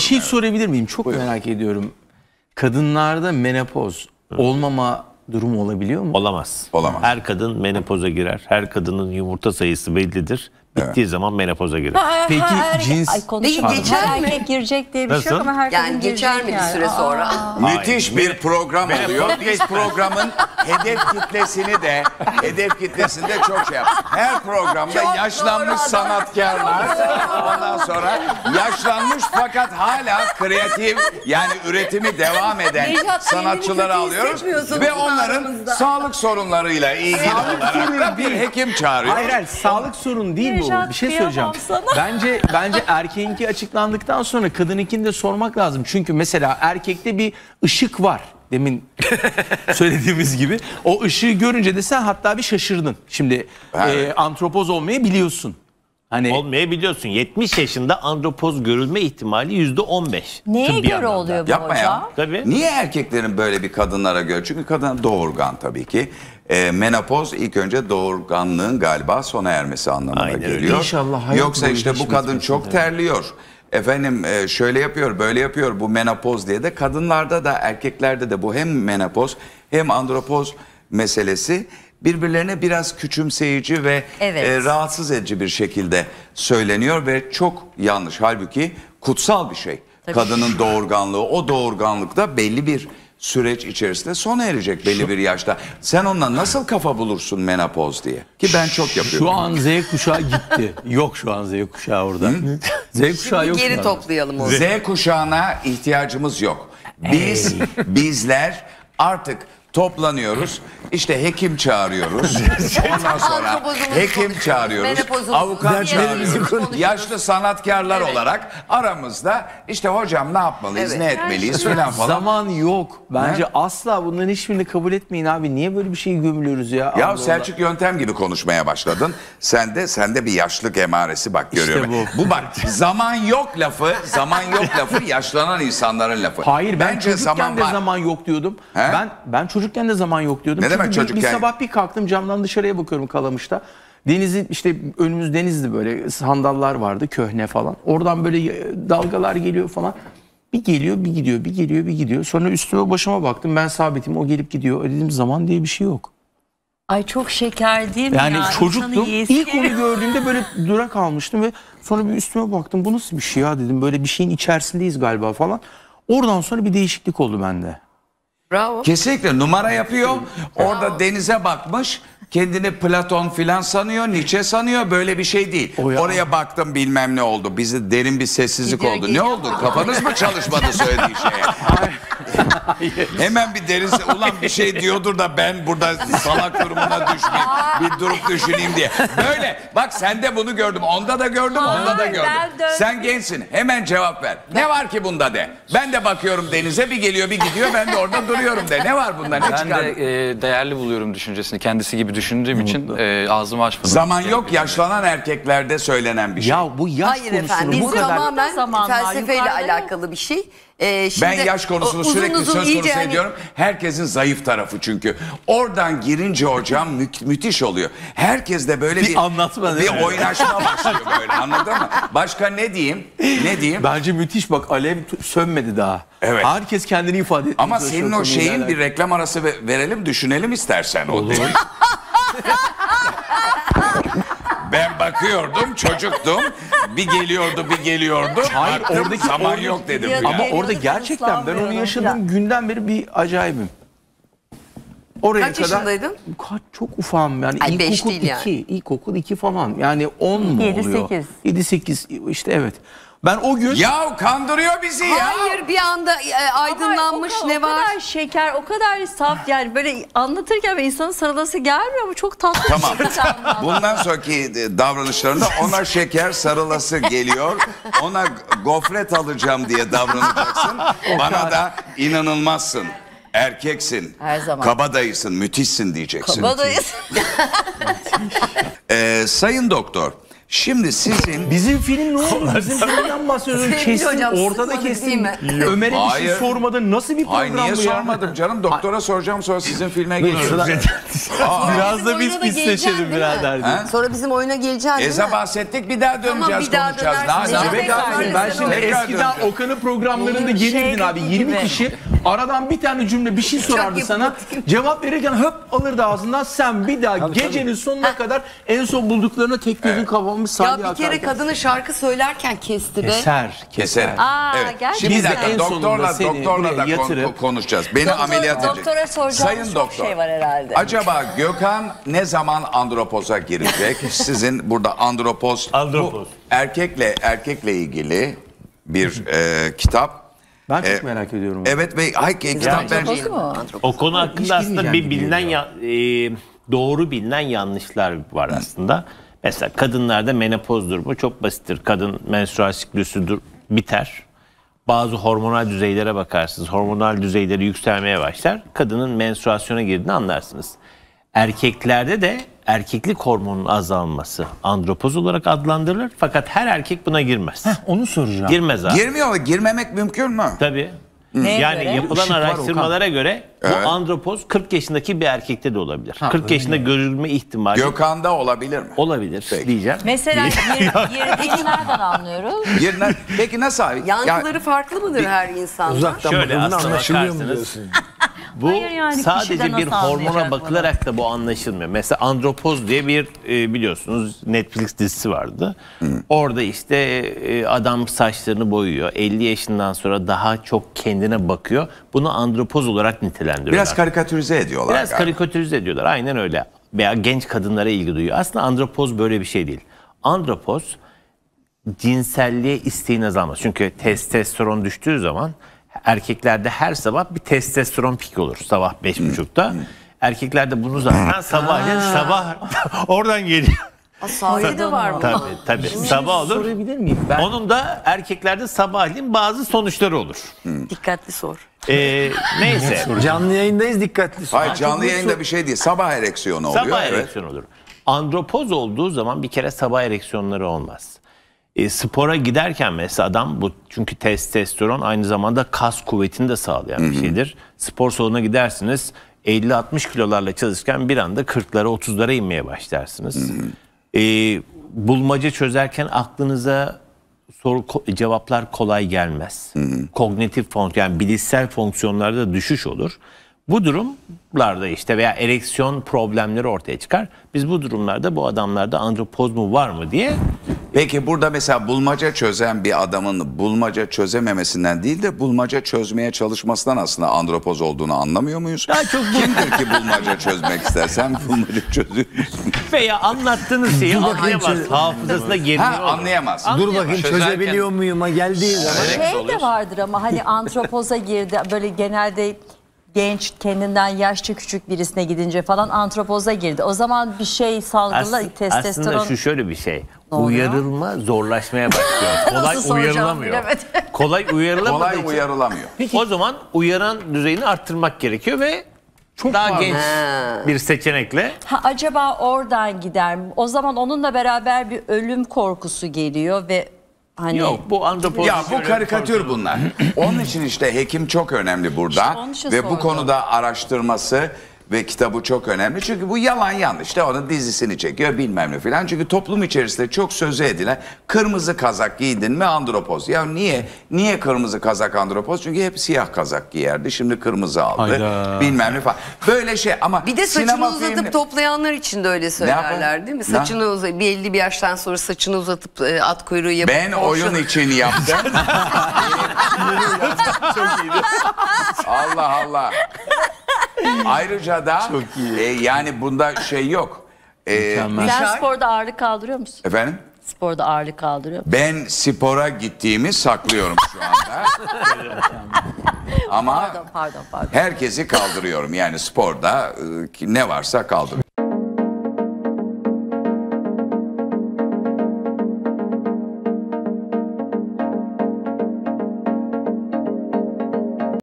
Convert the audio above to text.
şey sorabilir miyim? Çok merak ediyorum. Kadınlarda menopoz olmama durumu olabiliyor mu? Olamaz. Olamaz. Her kadın menopoza girer. Her kadının yumurta sayısı bellidir. Bittiği zaman menopoza girer. Peki cins... Peki geçer mi? Erkek girecek diye bir şey yok Nasıl? ama her kadın Yani geçer girecek mi bir yani. süre sonra? Müthiş bir program oluyor. Biz programın hedef kitlesinde çok şey yap. Her programda Çok yaşlanmış doğru adam. sanatkarlar, ondan sonra yaşlanmış fakat hala kreatif, yani üretimi devam eden Nejat, sanatçıları kendini kötü alıyoruz hissetmiyorsun ve bu onların aramızda. sağlık sorunlarıyla ilgili olarak da bir hekim çağırıyor. Hayır, sağlık sorunu değil bu. Nejat, Bir şey kıyamam söyleyeceğim. sana. Bence erkeğinki açıklandıktan sonra kadınınkini de sormak lazım. Çünkü mesela erkekte bir ışık var. Demin söylediğimiz gibi. O ışığı görünce de sen hatta bir şaşırdın. Şimdi Evet. antropoz olmayı biliyorsun. Hani Olmayabiliyorsun. 70 yaşında andropoz görülme ihtimali %15. Neye Tıbbi göre anlamda. oluyor bu Yapma hocam? ya. Tabii. Niye erkeklerin böyle bir kadınlara göre? Çünkü kadın doğurgan tabii ki. Menopoz ilk önce doğurganlığın galiba sona ermesi anlamına Aynen öyle. geliyor. İnşallah hayat Yoksa boyu işte bu kadın geçmez çok mesela. terliyor. Efendim şöyle yapıyor, böyle yapıyor, bu menopoz diye de kadınlarda da erkeklerde de bu hem menopoz hem andropoz meselesi birbirlerine biraz küçümseyici ve Evet. rahatsız edici bir şekilde söyleniyor ve çok yanlış. Halbuki kutsal bir şey. Kadının doğurganlığı, o doğurganlıkta belli bir süreç içerisinde sona erecek belli bir yaşta. Sen onunla nasıl kafa bulursun menopoz diye? Ki ben çok yapıyorum. şu an Z kuşağı gitti. Yok şu an Z kuşağı orada. Z kuşağı yok. Geri şu an. toplayalım onu. Z kuşağına ihtiyacımız yok. Bizler artık toplanıyoruz. İşte hekim çağırıyoruz. Ondan sonra Antropozumuz hekim konuşuyoruz, çağırıyoruz. menopozumuz, Avukat dertlerimizi çağırıyoruz. konuşuyoruz. Yaşlı sanatkarlar Evet. olarak aramızda işte hocam ne yapmalıyız, Evet. ne etmeliyiz filan falan. Zaman yok. Bence Ne? asla bunların hiçbirini kabul etmeyin abi. Niye böyle bir şeyi gömülüyoruz ya? Ya Allah Selçuk Yöntem gibi konuşmaya başladın. Sende bir yaşlık emaresi bak görüyorum. bu. Bu bak zaman yok lafı yaşlanan insanların lafı. Hayır, ben Bence çocukken de var. zaman yok diyordum. He? Ben çocukken de zaman yok diyordum. Ne Çünkü demek bir çocukken? sabah bir kalktım, camdan dışarıya bakıyorum Kalamış'ta. Denizin işte önümüz denizdi, böyle sandallar vardı, köhne falan. Oradan böyle dalgalar geliyor falan. Bir geliyor bir gidiyor, bir geliyor bir gidiyor. Sonra üstüme başıma baktım, ben sabitim, o gelip gidiyor. Dedim zaman diye bir şey yok. Ay çok şeker değil mi Yani ya? çocuktum. İnsanın yiyesi İlk onu geliyor. gördüğümde böyle dura kalmıştım ve sonra bir üstüme baktım. Bu nasıl bir şey ya dedim. Böyle bir şeyin içerisindeyiz galiba falan. Oradan sonra bir değişiklik oldu bende. Bravo. Kesinlikle numara yapıyor. Orada denize bakmış. Kendini Platon filan sanıyor, Nietzsche sanıyor. Böyle bir şey değil. O ya. Oraya baktım bilmem ne oldu. Bizi derin bir sessizlik Gidiyor, oldu. Ne geliyor oldu? mu? Kafanız mı çalışmadı söylediği şeye? Hemen bir derin ulan bir şey diyordur da ben burada salak durumuna düşmeyeyim. Bir durup düşüneyim diye. Böyle bak sende bunu gördüm. Onda da gördüm, onda da Hayır, gördüm. ben döndüm. Sen gençsin. Hemen cevap ver. Ne var ki bunda de. Ben de bakıyorum denize, bir geliyor bir gidiyor. Ben de orada duruyorum de. Ne var bunda? Ne Ben çıkar? de değerli buluyorum düşüncesini. Kendisi gibi düşündüğüm için ağzımı açmadım. Zaman yok, yaşlanan erkeklerde söylenen bir şey. Ya bu yaş Hayır konusunu efendim. bu Bu kadar... tamamen zaman var, felsefeyle yukarıda yok. alakalı bir şey. Şimdi Ben yaş konusunu uzun sürekli uzun söz iyice konusu hani- ediyorum. Herkesin zayıf tarafı çünkü. Oradan girince hocam müthiş oluyor. Herkes de böyle bir anlatma değil mi? bir oynaşma başlıyor böyle, anladın mı? Başka ne diyeyim? Ne diyeyim? Bence müthiş, bak alev sönmedi daha. Evet. Herkes kendini ifade etmeye Ama çalışıyor senin o konuyla şeyin alakalı. bir reklam arası verelim, düşünelim istersen. Olur. Ben bakıyordum, çocuktum. Bir geliyordu. Hayır, Baktım, oradaki- zaman oradaki- yok dedim. Ya- yani. Ama Geliyordu, orada gerçekten ben onu ıslanmıyorum yaşadığım falan. günden beri bir acayibim. Oraya Kaç kadar yaşındaydın? çok ufağım yani. Ay, beş İlkokul değil 2, yani. ilkokul 2 falan. Yani 10 mu 7, oluyor? 8. 7-8 işte, evet. Ben o gün Ya kandırıyor bizi ya. Hayır, bir anda aydınlanmış Ama ne var? O kadar şeker, o kadar saf, yani böyle anlatırken böyle insanın sarılası gelmiyor mu? Çok tatlı Tamam. bir şekilde anlattı. Bundan sonraki davranışlarında ona şeker sarılası geliyor. Ona gofret alacağım diye davranacaksın. Bana da inanılmazsın. Erkeksin. Her zaman. Kabadayısın, müthişsin diyeceksin. Kabadayız. Sayın doktor, Şimdi sizin Bizim film ne oldu? Bizim filmden bahsediyorsun. Sevgili Kestin, hocam, ortada sıkmadık kestin. değil mi? Ömer'e bir Hayır. şey sormadın. Nasıl bir program Ay niye bu ya? sormadım canım? Doktora soracağım, sonra sizin filme geçiyoruz. Biraz da biz pisleşelim birader. Sonra bizim oyuna geleceksin değil mi? Sabah bahsettik, bir daha döneceğiz, bir daha konuşacağız. dönersiniz. Daha Bebek abi, ben şimdi Tekrar eskiden döneceğiz. Okan'ın programlarında gelirdin abi. 20 kişi aradan bir tane cümle bir şey sorardı sana. Cevap verirken höp alırdı ağzından. Sen bir daha gecenin sonuna kadar en son bulduklarına tek gözün kapamış Ya salya bir kere akarken. kadının şarkı söylerken kesti be. Keser. Keserim. Evet. gerçekten. Şimdi bir Biz de dakika, en sonunda doktorla seni da buraya yatırıp- konuşacağız. Beni ameliyat edecek. Doktora soracağım Sayın çok doktor, şey var herhalde. acaba Gökhan ne zaman andropoza girecek? Sizin burada andropoz, Andropoz. bu erkekle ilgili bir kitap. Ben çok merak ediyorum. Evet ve kitap ben O konu hakkında aslında bilmeyeceğim bir gibi bilinen doğru bilinen yanlışlar var aslında. Mesela kadınlarda menopoz durumu çok basittir. Kadın menstrual siklüsü biter. Bazı hormonal düzeylere bakarsınız. Hormonal düzeyleri yükselmeye başlar. Kadının menstruasyona girdiğini anlarsınız. Erkeklerde de erkeklik hormonunun azalması andropoz olarak adlandırılır. Fakat her erkek buna girmez. Onu soracağım. Girmez abi. girmiyor. Girmemek mümkün mü? Tabii. Neye Yani göre? yapılan Işık var araştırmalara göre Evet. bu andropoz 40 yaşındaki bir erkekte de olabilir. 40 yaşında görülme ihtimali Gökhan'da olabilir mi? olabilir Peki. diyeceğim. Mesela girdiğini nereden anlıyoruz? Peki nasıl abi? Yankıları farklı mıdır her insanda? Uzaktan Şöyle bakıldığında aslına anlaşılıyor mu bakarsanız diyorsun? bu Hayır yani kişiden sadece bir nasıl hormona anlayacak bakılarak da bu anlaşılmıyor. Mesela andropoz diye bir biliyorsunuz Netflix dizisi vardı. Orada işte adam saçlarını boyuyor. 50 yaşından sonra daha çok kendine bakıyor. Bunu andropoz olarak nitelendiriyorlar. Biraz karikatürize ediyorlar. Biraz galiba. karikatürize ediyorlar. Aynen öyle. Veya genç kadınlara ilgi duyuyor. Aslında andropoz böyle bir şey değil. Andropoz cinselliğe isteğin azalması. Çünkü testosteron düştüğü zaman erkeklerde her sabah bir testosteron piki olur. Sabah 5.30'da. Erkeklerde bunu zaten sabah oradan geliyor. Sahi de var mı? Tabii. Sabah olur. Sorabilir miyim? Ben Onun da erkeklerde sabahleyin bazı sonuçları olur. Dikkatli sor. Neyse. Canlı yayındayız, dikkatli. Hayır, canlı yayında bir şey değil. Sabah ereksiyonu oluyor. Sabah evet. ereksiyon olur. Andropoz olduğu zaman bir kere sabah ereksiyonları olmaz. Spora giderken mesela adam bu, çünkü testosteron aynı zamanda kas kuvvetini de sağlayan bir şeydir. Spor salonuna gidersiniz 50-60 kilolarla çalışırken bir anda 40'lara 30'lara inmeye başlarsınız. Bulmaca çözerken aklınıza cevaplar kolay gelmez. Kognitif fonksiyon, yani bilişsel fonksiyonlarda düşüş olur. Bu durumlarda işte veya ereksiyon problemleri ortaya çıkar. Biz bu durumlarda bu adamlarda andropoz mu var mı diye. Peki burada mesela bulmaca çözen bir adamın bulmaca çözememesinden değil de bulmaca çözmeye çalışmasından aslında andropoz olduğunu anlamıyor muyuz? Daha çok Kimdir ki bulmaca çözmek istersen bulmaca çözüyor musun? veya anlattığınız şeyi anlayamaz. Hafızasına girmiyor. Anlayamaz. Dur bakayım Çözerken- çözebiliyor muyum'a geldiği zaman. Şey de vardır ama hani antropoza girdi böyle genelde genç kendinden yaşça küçük birisine gidince falan antropoza girdi. O zaman bir şey salgıla testosteron. Aslında şu şöyle bir şey. oluyor? Uyarılma zorlaşmaya başlıyor. Kolay Nasıl soracağım uyarılamıyor. bilemedim. Kolay uyarılamadığı Kolay için uyarılamıyor. o zaman uyaran düzeyini arttırmak gerekiyor ve daha genç bir seçenekle Acaba oradan gider mi? O zaman onunla beraber bir ölüm korkusu geliyor ve hani yok bu andropoz. Ya bu karikatür bunlar. Onun için işte hekim çok önemli burada. İşte onun için Ve bu sordum. konuda araştırması ve kitabı çok önemli. Çünkü bu yalan yanlış. İşte onun dizisini çekiyor bilmem ne filan. Çünkü toplum içerisinde çok sözü edilen kırmızı kazak giydin mi andropoz. Ya niye? Niye kırmızı kazak andropoz? Çünkü hep siyah kazak giyerdi. Şimdi kırmızı aldı. Hayda. Bilmem ne falan. Böyle şey ama Bir de saçını sinema uzatıp filmi- toplayanlar için de öyle söylerler değil mi? Ne? Saçını belli bir yaştan sonra saçını uzatıp at kuyruğu yapıp Ben oyun için yaptım. Allah Allah. Ayrıca da yani bunda şey yok. sen sporda ağırlık kaldırıyor musun? Efendim? Sporda ağırlık kaldırıyor musun? Ben spora gittiğimi saklıyorum şu anda. Ama Pardon. herkesi kaldırıyorum. Yani sporda ne varsa kaldırıyorum.